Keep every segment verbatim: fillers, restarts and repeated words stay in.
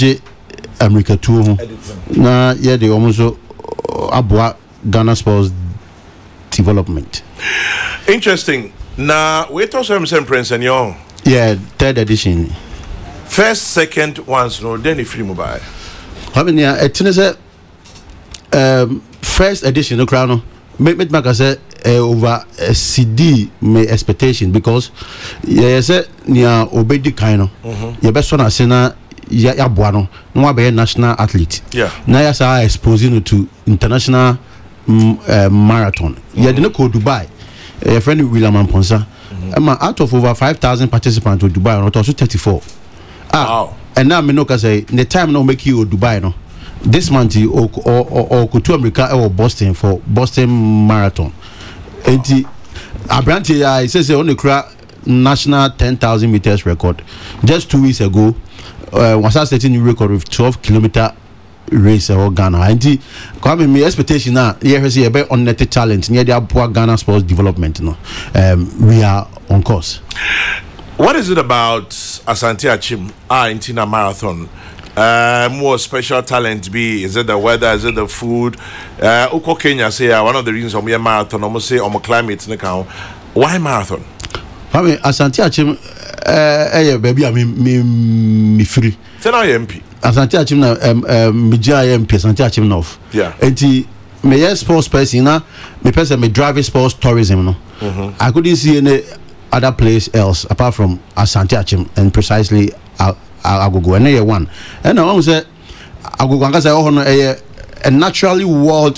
J America two na yeah they almost abwa Ghana sports development. Interesting. Now wait also I'm saying Prince and Young. Yeah, third edition. First, second ones no then if free mobile. I mean yeah, it is a um first edition no crown. Make me make say over a C D my expectation because yeah say near obedi kind no. You best one say na ya ya boa no no be national athlete. Yeah. Na ya say exposing to international mm, uh, marathon. Mm-hmm. Yeah, they no go Dubai. A friend William Amponsa. Mm-hmm. Out of over five thousand participants to Dubai, not also thirty-four. Ah, wow. And now me no can say the time no make you Dubai no. This month or or or go to America or Boston for Boston Marathon. And the Abranti I says only cra national ten thousand meters record. Just two weeks ago, uh, was setting new record with twelve kilometer race or Ghana. And the come me expectation now. Here is a bit on net challenge near the poor Ghana sports development. No, um, we are on course. What is it about Asante Achim Argentina Marathon? Uh, more special talent be? Is it the weather? Is it the food? Uh, Uko Kenya say uh, one of the reasons why we are marathon. Almost say on climate in the count. Why marathon? I mean, Asante Achim, eh, baby, I mean, me, me free. Say now M P. Asante Achim na um um me J M P Asante Achim North. Yeah. And the me yes sports person na me person me driving sports tourism no. Mm-hmm. I couldn't see any other place else apart from Asante Achim and precisely uh, Agogo and a one. And I want to say Agogo Anga say oh a naturally walled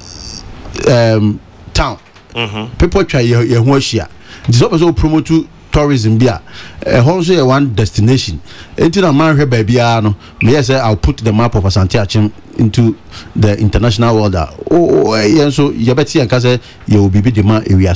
um town. Mm-hmm. People try your your hoshia. This also promote to tourism bia. A also one destination. Until a man here baby no. Me say I'll put the map of Asante Achim into the international world. Oh yeah, so you better and say you will be the man area.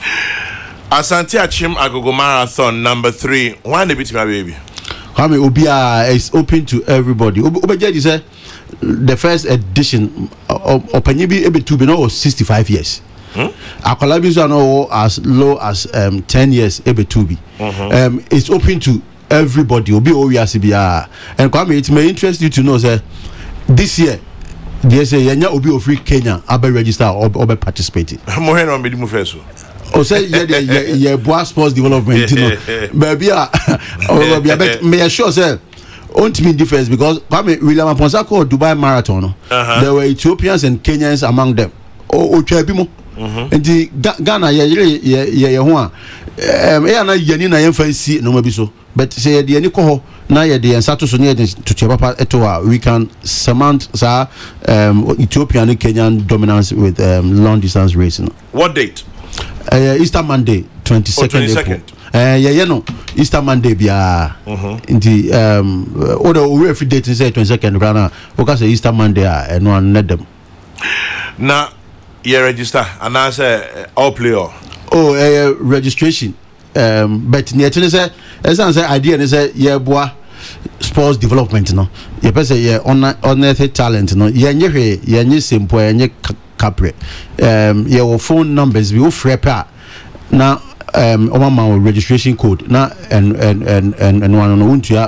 Asante Achim Agogo Marathon number three. Why they beat my baby? I mean, Obia is open to everybody. Obeja say the first edition of Opanibi Ebe to be no sixty-five years. Hmm? Akolabi are no as low as um ten years Ebe to be. Um, it's open to everybody. Obi Owiasibia. And Kwame, it may interest you to know say this year. They say Yanya Obi of Free Kenya Abe register or Obe participating. Mohen on Medimu Feso. O say yeah yeah yeah boa sports development you know baby ah oh baby me sure say won't mean difference because Kwame William Aponsa called Dubai Marathon no uh-huh. There were Ethiopians and Kenyans among them o o twa bi mo and the Ghana yeah yeah yeah ho a um e na yani na yemfa si no ma bi so but say the ani ko ho na ye the ensato so ne to tia papa eto we can surmount sa um Ethiopian and Kenyan dominance with um, long distance racing. What date? Uh, Easter Monday, twenty-second. Oh, twenty-second. Uh, yeah, you know, Easter Monday, be ah. In the um, order we every date is say twenty-second. Rana, because Easter Monday, ah, and one net them. Now, you register and I say all player. Oh, uh, registration. Um, but near to say, as I say, idea is say yeah, boy, sports development, no. You person yeah, on unearthed talent, no. Yeah, you hear, yeah, you simple, and you. Capre. Um, your phone numbers we will free pa now. Um, our my registration code now and and and and and one on untia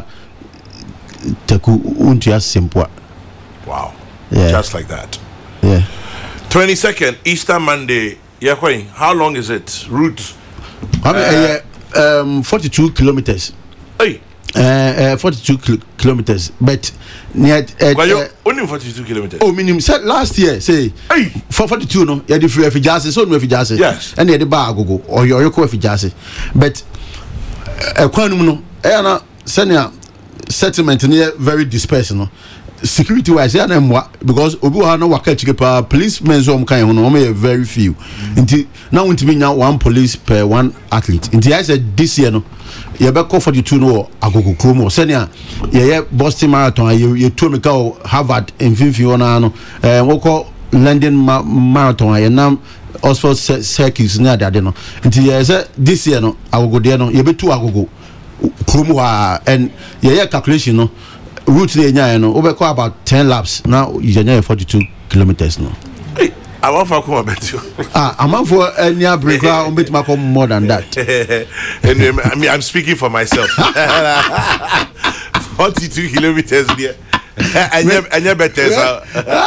teku untia simple. Wow, yeah, just like that. Yeah, twenty-second Easter Monday. Yeah, quite. How long is it? Route? I mean, uh, uh, um, forty-two kilometers. Hey. Uh, uh, forty-two kil kilometers, but near uh, uh, only forty-two kilometers. Oh, minimum. Said last year, say, hey, for forty-two, no, yeah, the free refugees, so no refugees, yes, and yeah, the bar go or your your refugees, but a quantum no, eh, senior settlement near very dispersed, no. Security wise, yeah, because Obu ha no waka chikepa policemen so kind of no me very few. Until now, want to be now one police per one athlete. Until I said this year no, you be call forty-two no agogo kromo. Senior, yeah, Boston Marathon, you you told me go Harvard in fifty one no. Eh, we call London ma Marathon. You now Oxford circuits near that no. Until yeah, said this year no, agogo there no. You be two agogo kromo and yeah, calculation no. Route there, no, over about ten laps now. You are forty-two kilometers now. Hey, I want to come bet you. Ah, I'm for any break. I'm bet my come more than that. And I mean, I'm speaking for myself. forty-two kilometers there. Anya anya better so.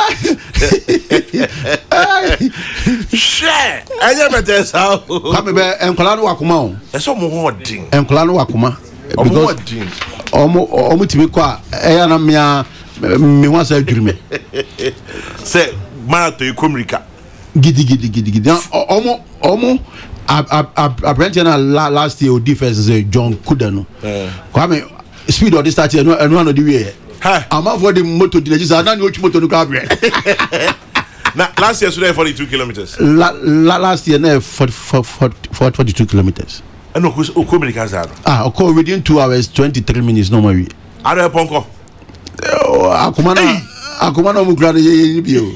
Share. Anya better so. Kwame be enkola no wakoma o. Eso mo hodin. Enkola no wakoma. Because omo omo timi kwa eya na mea me wan say adwurime. Say marathon ikomrika. Gidi gidi gidi gidi. Omo omo apprentice na last year odi first say John Kudano. Kwame speed of this start here no no no the way. Ha. Am for the motor the just na no motor no ka bre. Na last year so forty-two kilometers. La, la, last year na forty-two kilometers. And no ukomrika zaro. Ah, okay, within two hours twenty-three minutes no more. Are ponko. Akuma na akuma na mu gra ye bio.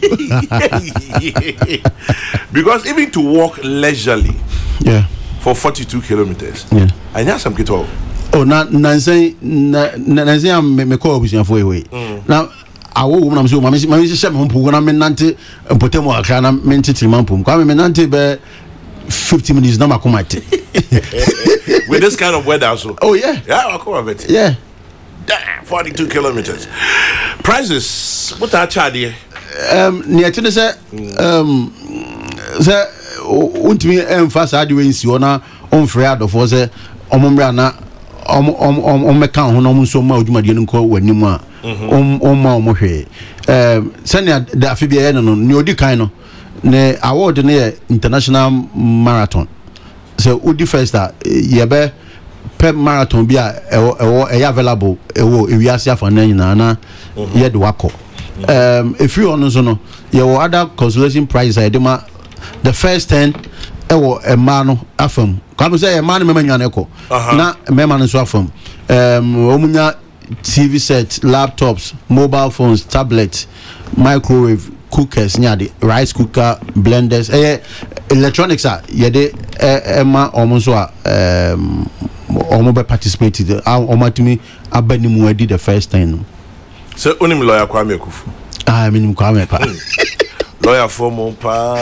Because even to walk leisurely, yeah, for forty-two kilometers, yeah, I know some kito. Oh, na na say na na say me me call obusia for away. Now awo wo na so ma me me hye me mpu na me nante mpotemu akra na me ntitiri mampum. Kwa me nante be fifty minutes na makomate. With this kind of weather also. Oh yeah. Yeah, I'll come a bit. Yeah. Damn, forty-two kilometers. Prices, what are charging? Um, near to say, um, say, untimi emphasize adi we nsi ona on free out of say omomra na om om om om meka ho no nso ma odwumade no nko wanimu a om om ma om hwe um senior da afibia ye no ne odi kan no ne award ne international marathon so odi first ye be per marathon bi a ewo e available ewo ewiase afa na nyina na ye de wako um if you on so no ye wo other consolation prize I dem the first ten ewo e ma no afam kwam say e ma no memanya ko na mema no so afam um omunya T V set, laptops, mobile phones, tablets, microwave, cookers, nyade, rice cooker, blenders, eh electronics are yede Emma almost um almost participated almost to me abani mu did the first time. So onim lawyer Kwame Kufu. Ah, I mean Kwame pa. Lawyer for mon pa.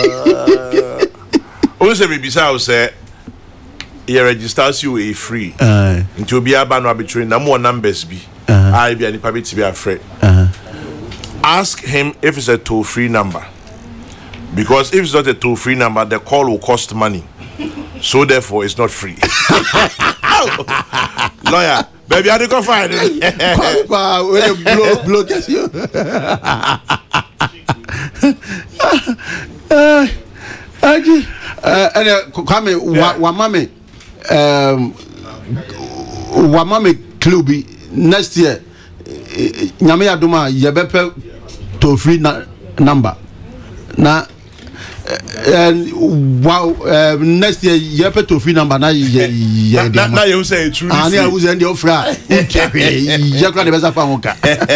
O se be bisa o say you register you a free. Uh into be aba no arbitrary na more numbers be. I be any public to be afraid. Uh ask him if it's a toll free number. Because if it's not a toll free number, the call will cost money. So therefore it's not free. Lawyer, baby, I go find it. When blow blow gets you. Uh, and come wa mama um wa mama club next year nyame adoma ye bepe to free na, number na and wow uh, next year ye bepe to free number na ye ye na na you say true and you use and your fra ye kra de besa fa hoka.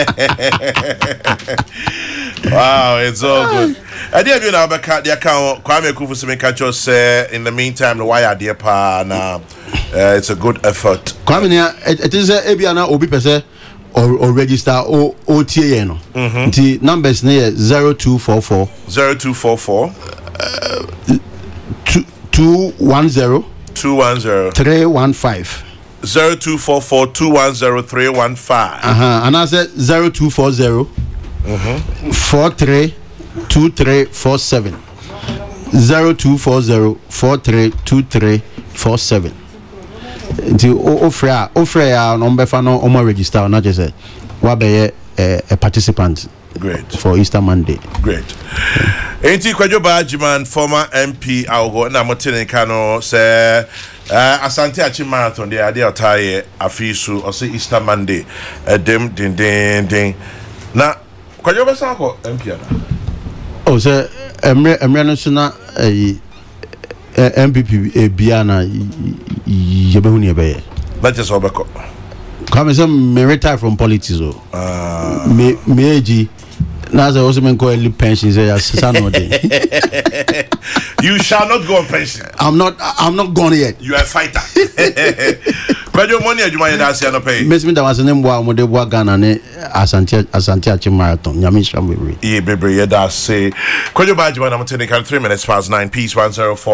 Wow, it's all good. I did you know about the account Kwame Kufu Semeka just say in the meantime the why idea pa na it's a good effort. Kwame it is a ebiana obi pese or or register o O T A no. The numbers near zero two four four zero two four four two one zero two one zero three one five zero two four four two one zero three one five. Uh-huh. And I said zero two four zero four three two three four seven zero two four zero four three two three four seven. Until offer offer ya number for no omo register not just say wa be a participant. Great. For Easter Monday. Great. Enti Kwadwo Bajiman, former M P Algo na motene kano say uh, Asante Achi Marathon de ade otaye afisu or say Easter Monday dem din din din na Kwadwo besa ko M P ana. Oh say emre emre no so na eh M P P bia na yebehu ne be. That is obeko. Come say me retire from politics oh. Ah. Me me age na say also men call early pension say asisa no dey. You shall not go on pension. I'm not I'm not gone yet. You are a fighter. Kwadwo money adwuma yeda ase no pay. Mesmi da wase ne mboa mo de boa Ghana ne Asante Asante Achi Marathon. Nyame sham bebre. Ye bebre yeda ase. Kwadwo Bajiman na motene kan three minutes past nine peace one zero four